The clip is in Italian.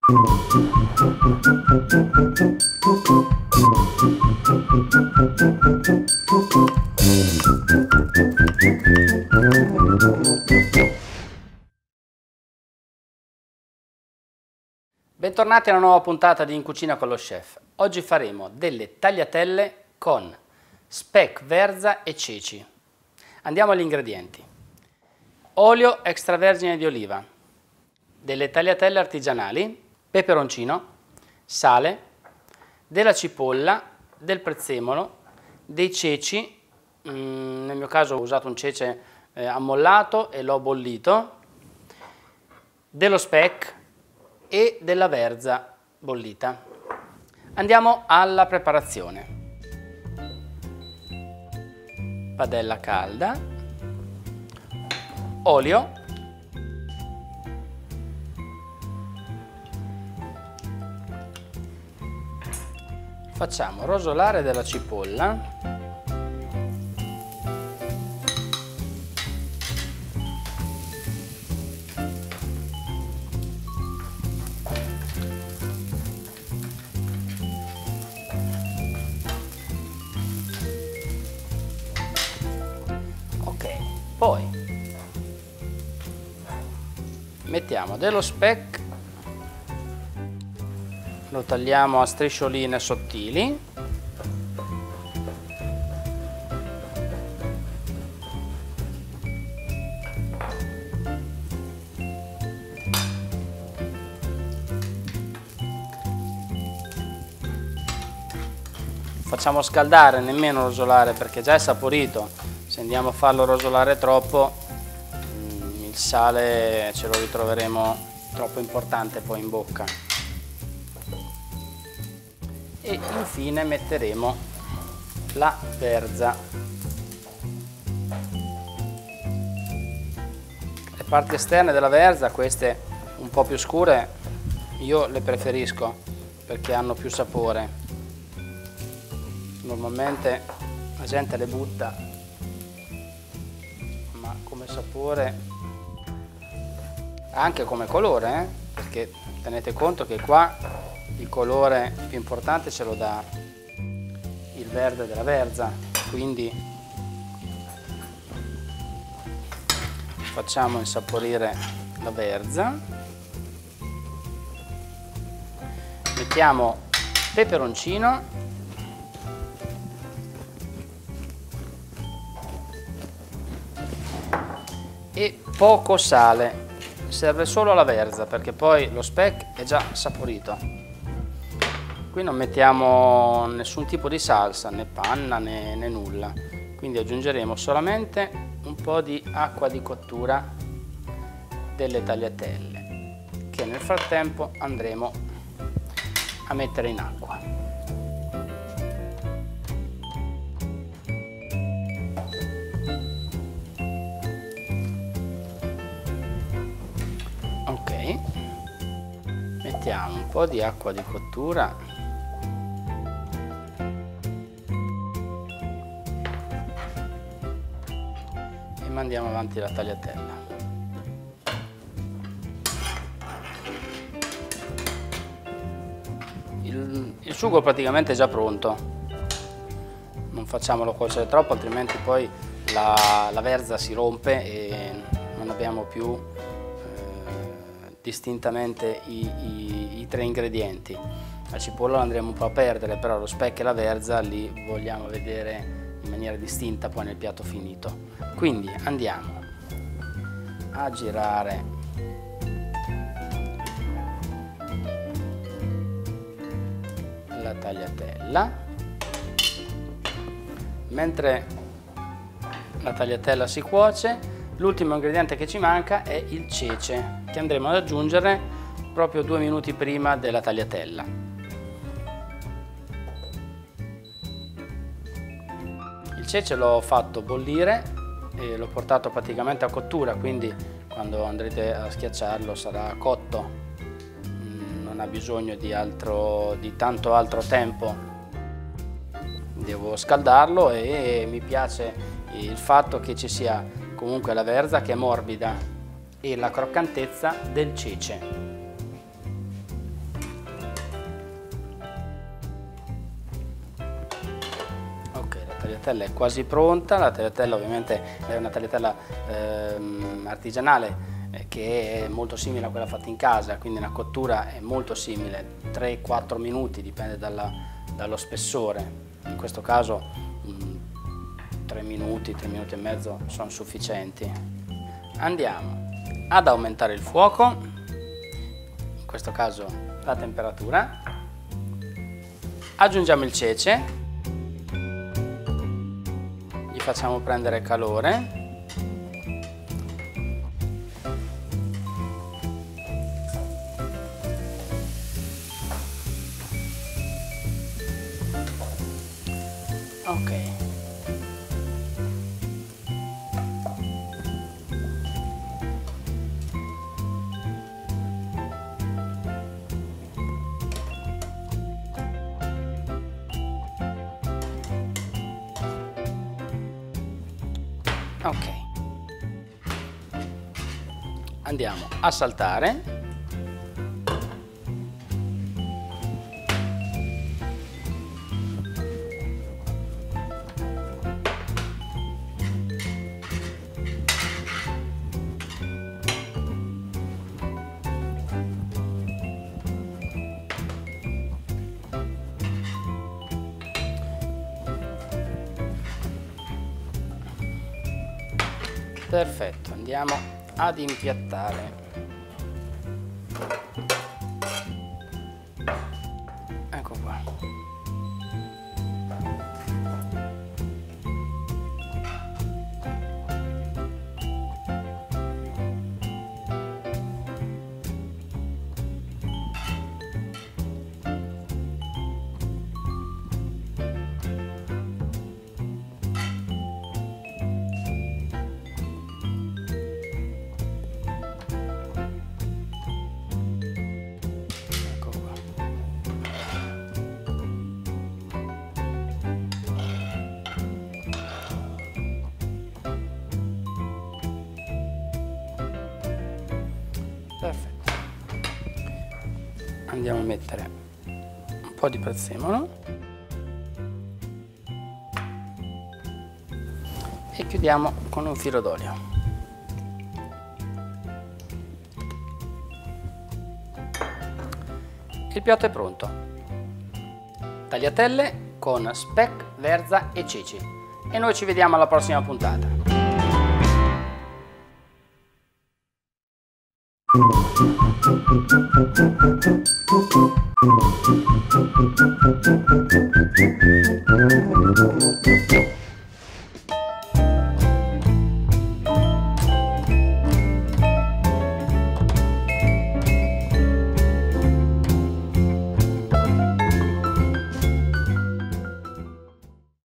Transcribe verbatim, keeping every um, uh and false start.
Bentornati alla nuova puntata di In Cucina con lo Chef. Oggi faremo delle tagliatelle con speck, verza e ceci. Andiamo agli ingredienti. Olio extravergine di oliva, delle tagliatelle artigianali, peperoncino, sale, della cipolla, del prezzemolo, dei ceci, mm, nel mio caso ho usato un cece eh, ammollato e l'ho bollito, dello speck e della verza bollita. Andiamo alla preparazione. Padella calda, olio, facciamo rosolare della cipolla, poi mettiamo dello speck, lo tagliamo a striscioline sottili, facciamo scaldare, nemmeno rosolare perché già è saporito. Se andiamo a farlo rosolare troppo, il sale ce lo ritroveremo troppo importante poi in bocca. E infine metteremo la verza. Le parti esterne della verza, queste un po' più scure, io le preferisco perché hanno più sapore. Normalmente la gente le butta, come sapore, anche come colore, eh? Perché tenete conto che qua il colore più importante ce lo dà il verde della verza, quindi facciamo insaporire la verza, mettiamo peperoncino, e poco sale, serve solo alla verza perché poi lo speck è già saporito. Qui non mettiamo nessun tipo di salsa, né panna né, né nulla, quindi aggiungeremo solamente un po' di acqua di cottura delle tagliatelle che nel frattempo andremo a mettere in acqua. Mettiamo un po' di acqua di cottura e mandiamo avanti la tagliatella. Il, il sugo praticamente è già pronto, non facciamolo cuocere troppo altrimenti poi la, la verza si rompe e non abbiamo più distintamente i, i, i tre ingredienti. La cipolla la andremo un po' a perdere, però lo speck e la verza li vogliamo vedere in maniera distinta poi nel piatto finito. Quindi andiamo a girare la tagliatella. Mentre la tagliatella si cuoce, l'ultimo ingrediente che ci manca è il cece, che andremo ad aggiungere proprio due minuti prima della tagliatella. Il cece l'ho fatto bollire e l'ho portato praticamente a cottura, quindi quando andrete a schiacciarlo sarà cotto, non ha bisogno di, altro, di tanto altro tempo. Devo scaldarlo e mi piace il fatto che ci sia comunque la verza che è morbida e la croccantezza del cece. tagliatella è quasi pronta. La tagliatella ovviamente è una tagliatella ehm, artigianale eh, che è molto simile a quella fatta in casa, quindi la cottura è molto simile, tre quattro minuti, dipende dalla, dallo spessore. In questo caso mh, tre minuti, tre minuti e mezzo sono sufficienti. Andiamo ad aumentare il fuoco, in questo caso la temperatura. Aggiungiamo il cece, gli facciamo prendere calore. Ok. Ok, andiamo a saltare. Perfetto, andiamo ad impiattare. Ecco qua. Perfetto, andiamo a mettere un po' di prezzemolo e chiudiamo con un filo d'olio. Il piatto è pronto. Tagliatelle con speck, verza e ceci. E noi ci vediamo alla prossima puntata. Thank you.